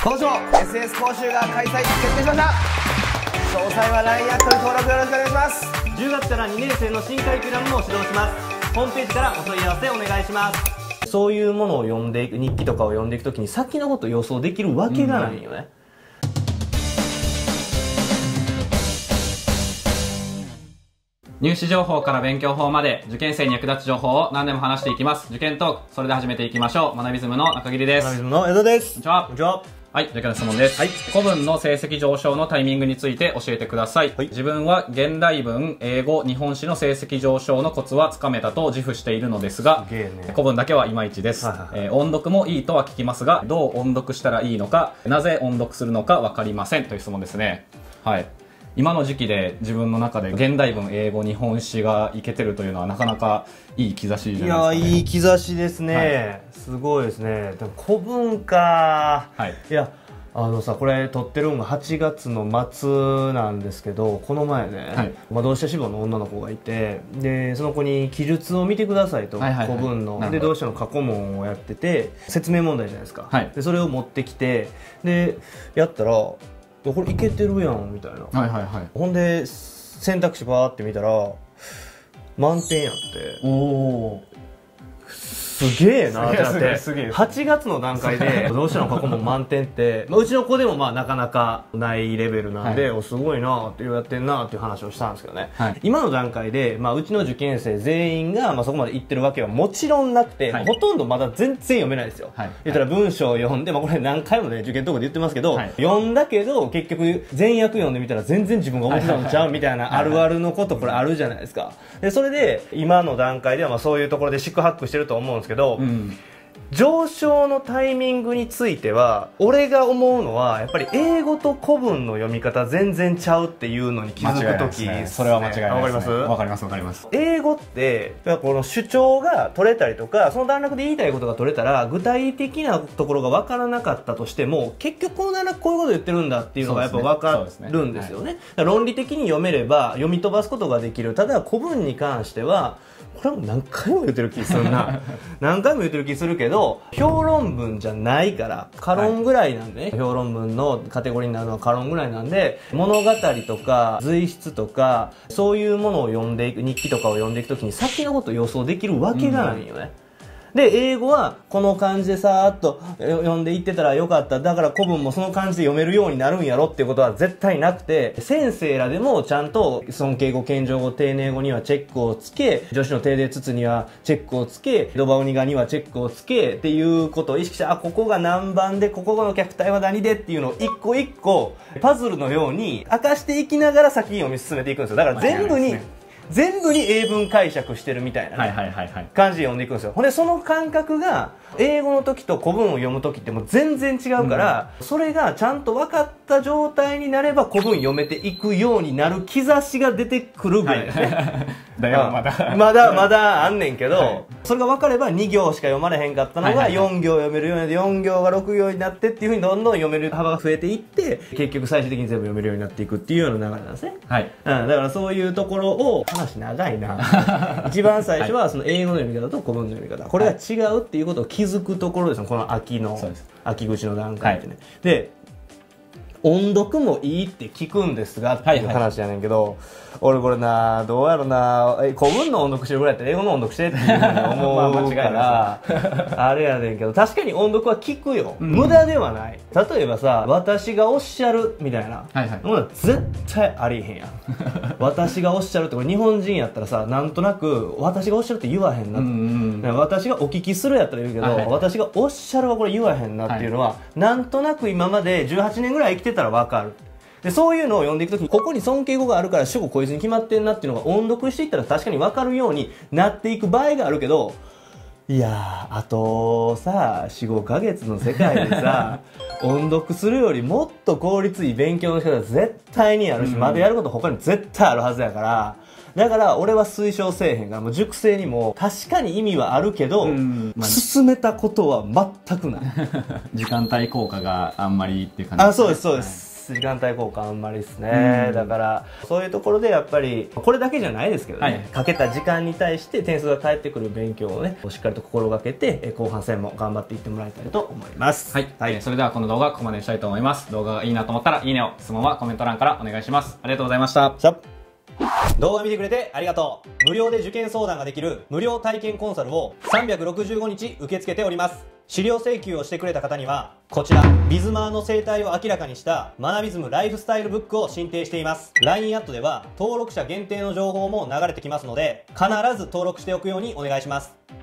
今年も SS 講習が開催決定しました。詳細は LINE アットに登録よろしくお願いします。 10月から2年生の新カリキュラムも指導します。ホームページからお問い合わせお願いします。そういうものを読んでいく、日記とかを読んでいくときに先のことを予想できるわけがないよね。 入試情報から勉強法まで受験生に役立つ情報を何でも話していきます。受験トーク、それで始めていきましょう。学びズムの中桐です。 学びズムの江戸です。 こんにちは。 こんにちは。 はい、受験の質問です。はい。古文の成績上昇のタイミングについて教えてください。はい、自分は現代文、英語、日本史の成績上昇のコツはつかめたと自負しているのですが、古文だけはいまいちです。音読もいいとは聞きますが、どう音読したらいいのか、なぜ音読するのかわかりませんという質問ですね。はい。今の時期で自分の中で現代文、英語、日本史がいけてるというのはなかなかいい兆しじゃないですかね。 いや、いい兆しですね。はい、すごいですね。でも古文か。はい。いや、これ撮ってるのが8月の末なんですけど、この前ね、はい、同志社志望の女の子がいて、で、その子に記述を見てくださいと、古文の。で、同志社の過去問をやってて、説明問題じゃないですか。はい、で、それを持ってきて、で、やったら、これいけてるやんみたいな。ほんで選択肢バーって見たら満点やって、おおすげえなってなって、8月の段階で同志社の過去問満点って、うちの子でもなかなかないレベルなんで、すごいなってやってんなっていう話をしたんですけどね、今の段階で、うちの受験生全員がそこまでいってるわけはもちろんなくて、ほとんどまだ全然読めないですよ。言ったら文章を読んで、これ何回もね受験トークで言ってますけど、読んだけど結局全訳読んでみたら全然自分が思ってたのちゃうみたいなあるあるのことこれあるじゃないですか。でそれで今の段階ではそういうところで四苦八苦してると思うんですけど、上昇のタイミングについては俺が思うのはやっぱり英語と古文の読み方全然ちゃうっていうのに気づくとき、 それは間違いない。わかります？ わかります、わかります。英語ってこの主張が取れたりとか、その段落で言いたいことが取れたら具体的なところが分からなかったとしても、結局この段落こういうこと言ってるんだっていうのがやっぱ分かるんですよね。論理的に読めれば読み飛ばすことができる。ただ古文に関してはこれも何回も言ってる気するな何回も言ってる気するけど、評論文じゃないから歌論ぐらいなんでね、評論文のカテゴリーになるのは歌論ぐらいなんで、物語とか随筆とかそういうものを読んでいく、日記とかを読んでいくときに先のことを予想できるわけがないよね。で、英語はこの感じでさーっと読んでいってたらよかった。だから古文もその感じで読めるようになるんやろっていうことは絶対なくて、先生らでもちゃんと尊敬語、謙譲語、丁寧語にはチェックをつけ、助詞の定例つつにはチェックをつけ、ドバオニガにはチェックをつけっていうことを意識して、ここが何番で、ここの客体は何でっていうのを一個一個パズルのように明かしていきながら先読み進めていくんですよ。だから全部に英文解釈してるみたいな感じで読んでいくんですよ。ほんでその感覚が英語の時と古文を読む時ってもう全然違うから、それがちゃんと分かった状態になれば古文読めていくようになる兆しが出てくるぐらいですね。まだあんねんけど、それが分かれば2行しか読まれへんかったのが4行読めるようになって、4行が6行になってっていうふうにどんどん読める幅が増えていって、結局最終的に全部読めるようになっていくっていうような流れなんですね。だからそういうところを、話長いな一番最初はその英語の読み方と古文の読み方、これが違うっていうことを気づくところですね。この秋口の段階ってね。で音読もいいって聞くんですがっていう話やねんけど、俺これな、どうやろな、古文の音読してるぐらいやったら英語の音読してっていうふうに思うからあれやねんけど、確かに音読は聞くよ、無駄ではない。例えばさ、私がおっしゃるみたいなものは絶対ありへんやん私がおっしゃるって、これ日本人やったらさ、なんとなく私がおっしゃるって言わへんなと、私がお聞きするやったら言うけど、私がおっしゃるはこれ言わへんなっていうのは、なんとなく今まで18年ぐらい生きてたら分かる。でそういうのを読んでいくときに、ここに尊敬語があるから主語こいつに決まってんなっていうのが音読していったら確かに分かるようになっていく場合があるけど、いやー、あとさ 4,5 ヶ月の世界でさ音読するよりもっと効率いい勉強の仕方絶対にあるし、まだやること他に絶対あるはずやから、だから俺は推奨せえへんから、もう熟成にも確かに意味はあるけど、進めたことは全くない時間帯効果があんまりっていう感じですね。 そうです時間帯効果あんまりですね。だから、そういうところでやっぱり、これだけじゃないですけどね、かけた時間に対して点数が返ってくる勉強をね、しっかりと心がけて、後半戦も頑張っていってもらいたいと思います。 はい。それではこの動画はここまでにしたいと思います。動画がいいなと思ったら、いいねを、質問はコメント欄からお願いします。ありがとうございました。 動画見てくれてありがとう。無料で受験相談ができる無料体験コンサルを365日受け付けております。資料請求をしてくれた方には、こちら、ビズマーの生態を明らかにしたマナビズムライフスタイルブックを進呈しています。LINE アットでは登録者限定の情報も流れてきますので、必ず登録しておくようにお願いします。